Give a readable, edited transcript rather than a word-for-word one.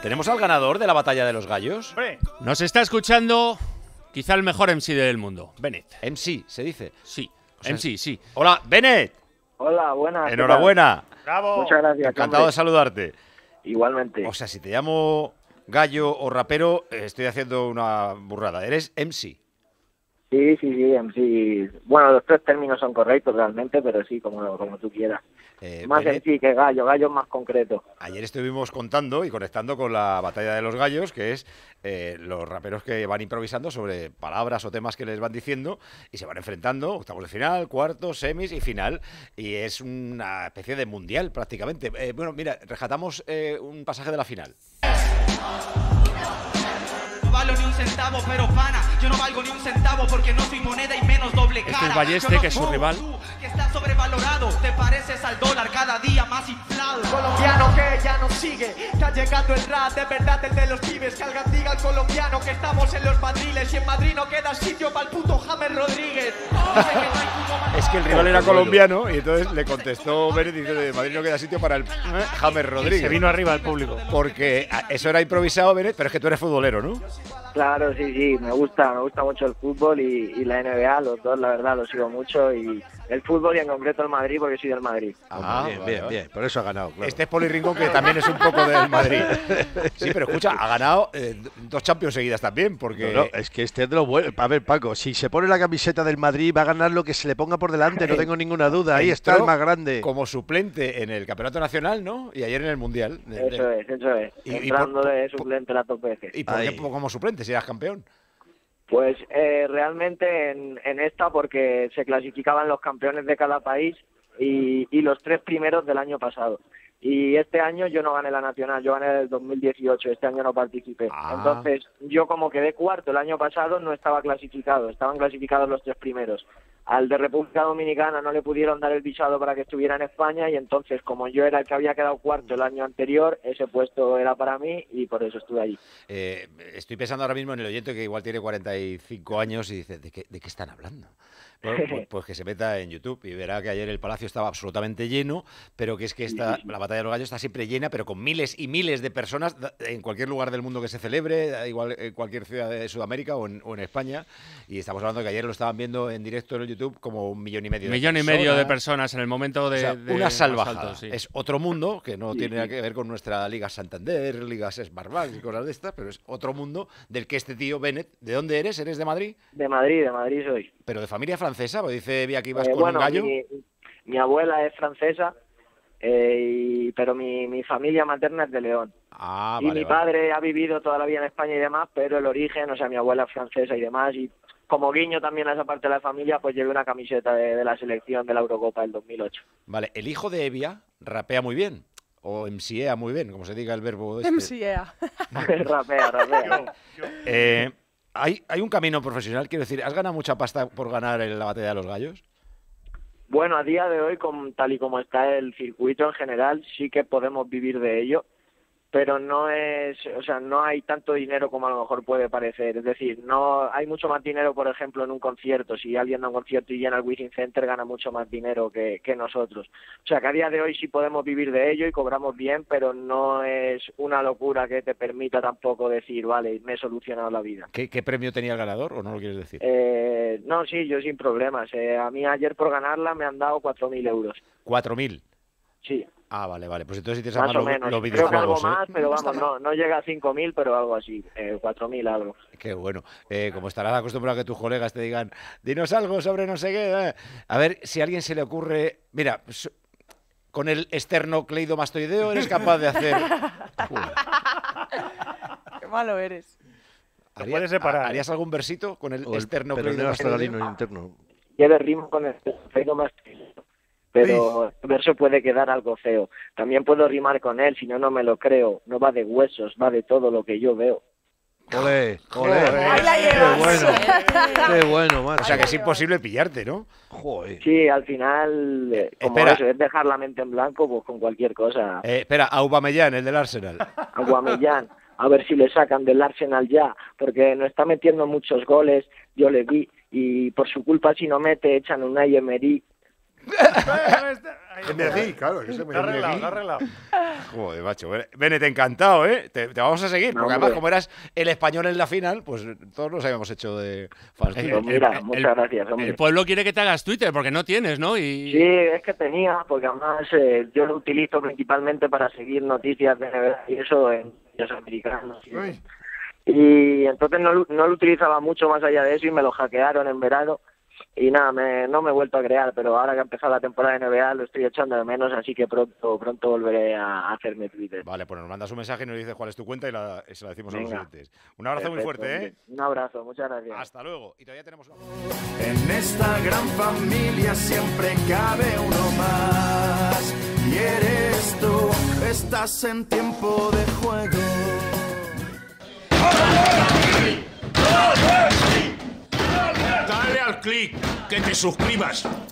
¿Tenemos al ganador de la batalla de los gallos? Nos está escuchando quizá el mejor MC del mundo, Bennett. MC, se dice. Sí, O sea, MC, sí. Hola, Bennett. Hola, buenas. Enhorabuena. ¡Bravo! Muchas gracias. Encantado hombre. de saludarte. Igualmente. O sea, si te llamo gallo o rapero, estoy haciendo una burrada. Eres MC. Sí, MC. Bueno, los tres términos son correctos realmente, pero sí, como tú quieras. Más Bennett, MC que gallo es más concreto. ayer estuvimos contando y conectando con la batalla de los gallos, que es los raperos que van improvisando sobre palabras o temas que les van diciendo y se van enfrentando, octavos de final, cuartos, semis y final. Y es una especie de mundial prácticamente. Bueno, mira, rescatamos un pasaje de la final. No valgo ni un centavo, pero pana, yo no valgo ni un centavo porque no soy moneda y menos doble cara. Este es Balleste, Yo no que es su como rival. tú, que está sobrevalorado, te pareces al dólar cada día más inflado. Colombiano que ya no sigue, está llegando el rap, de verdad el de los pibes. Que alguien diga al colombiano que estamos en los madriles y en Madrid no queda sitio para el puto James Rodríguez. Dice que no hay cupo más- Es que el rival era colombiano y entonces le contestó Bennett diciendo de Madrid no queda sitio para el James Rodríguez. Se vino arriba el público. Porque eso era improvisado, Bennett, pero es que tú eres futbolero, ¿no? Claro, sí, me gusta mucho el fútbol y la NBA, los dos, la verdad, los sigo mucho. Y el fútbol y en concreto el Madrid, porque soy del Madrid. Bien, por eso ha ganado, claro. Este es Poli Rincón, que también es un poco del Madrid. Sí, pero escucha, ha ganado 2 Champions seguidas también, porque... No, es que este es de lo bueno. A ver, Paco, si se pone la camiseta del Madrid va a ganar lo que se le ponga por delante, no tengo ninguna duda. Ahí está el más grande. Como suplente en el Campeonato Nacional, ¿no? Y ayer en el Mundial. Eso es. Y Entrando de suplente las dos veces. ¿Y por qué Ahí. como suplente si eras campeón? Pues realmente en esta, porque se clasificaban los campeones de cada país y los 3 primeros del año pasado. Y este año yo no gané la nacional, yo gané el 2018, este año no participé. Entonces, yo como quedé cuarto el año pasado, no estaba clasificado, estaban clasificados los 3 primeros. Al de República Dominicana no le pudieron dar el visado para que estuviera en España y entonces, como yo era el que había quedado cuarto el año anterior, ese puesto era para mí y por eso estuve allí. Estoy pensando ahora mismo en el oyente que igual tiene 45 años y dice, ¿de qué están hablando? Pues que se meta en YouTube y verá que ayer el Palacio estaba absolutamente lleno, pero que es que la Batalla de los Gallos está siempre llena, pero con miles y miles de personas en cualquier lugar del mundo que se celebre, da igual en cualquier ciudad de Sudamérica o en España. Y estamos hablando de que ayer lo estaban viendo en directo en el YouTube como 1,5 millones de personas. 1,5 millones de personas en el momento de... O sea, de una más salvajada. alto, sí. Es otro mundo que no tiene nada que ver con nuestra Liga Santander, Ligas Smartbank y cosas de estas, pero es otro mundo del que este tío Bennett, ¿de dónde eres? ¿Eres de Madrid? De Madrid soy. ¿Pero de familia francesa? Porque dice Vía que ibas con Bueno, un gallo. mi abuela es francesa, pero mi familia materna es de León. Ah, Y vale, mi vale. padre ha vivido toda la vida en España y demás, pero el origen, o sea, mi abuela es francesa y demás, y como guiño también a esa parte de la familia, pues llevé una camiseta de la selección de la Eurocopa del 2008. Vale, el hijo de Evia rapea muy bien, o MCea muy bien, como se diga el verbo este. MCA. rapea. ¿Hay un camino profesional? Quiero decir, ¿has ganado mucha pasta por ganar en la batalla de los gallos? Bueno, a día de hoy, tal y como está el circuito en general, sí que podemos vivir de ello, pero no hay tanto dinero como a lo mejor puede parecer. Es decir, no hay mucho más dinero, por ejemplo, en un concierto. Si alguien da un concierto y llena el Wizzing Center, gana mucho más dinero que nosotros. O sea, que a día de hoy sí podemos vivir de ello y cobramos bien, pero no es una locura que te permita tampoco decir, vale, me he solucionado la vida. ¿Qué premio tenía el ganador o no lo quieres decir? No, sí, yo sin problemas. A mí ayer por ganarla me han dado 4.000 euros. 4.000. Sí. Ah, vale. Pues entonces si te Más sacan o menos. los Creo que algo videojuegos, más, pero vamos, no llega a 5.000, pero algo así, 4.000 algo. Qué bueno. Como estarás acostumbrado a que tus colegas te digan, dinos algo sobre no sé qué. A ver, si a alguien se le ocurre... Mira, con el esternocleidomastoideo eres capaz de hacer... Qué malo eres. puedes separar. ¿Harías algún versito con el Pero no esternocleidomastoideo? astralino interno. Lleve rimo con el más, pero el verso puede quedar algo feo. También puedo rimar con él, si no, no me lo creo. No va de huesos, va de todo lo que yo veo. Ole. Ahí la llevas. Qué bueno, macho. O sea que es imposible pillarte, ¿no? Joder. Sí, al final, como espera. eso, es dejar la mente en blanco, pues con cualquier cosa. Espera, Aubameyang, el del Arsenal. Aubameyang, a ver si le sacan del Arsenal ya, porque no está metiendo muchos goles, yo le vi, y por su culpa si no mete, echan un Emery. Emergui, claro, que se me arreglado. Joder, macho. Bennett, encantado, ¿eh? Te vamos a seguir, porque además, como eras el español en la final, pues todos nos habíamos hecho de fastidio. Mira, muchas gracias, hombre. El pueblo quiere que te hagas Twitter, porque no tienes, ¿no? Sí, es que tenía, porque además yo lo utilizo principalmente para seguir noticias de NBA y eso en los americanos. Y entonces no lo utilizaba mucho más allá de eso y me lo hackearon en verano. Y nada, no me he vuelto a crear, pero ahora que ha empezado la temporada de NBA lo estoy echando de menos, así que pronto volveré a hacerme Twitter. Vale, pues nos mandas un mensaje y nos dices cuál es tu cuenta y se la decimos a los oyentes. Un abrazo muy fuerte, ¿eh? Un abrazo, muchas gracias. Hasta luego. Y todavía tenemos una... En esta gran familia siempre cabe uno más. Y eres tú, estás en tiempo de juego. Dale al clic, que te suscribas.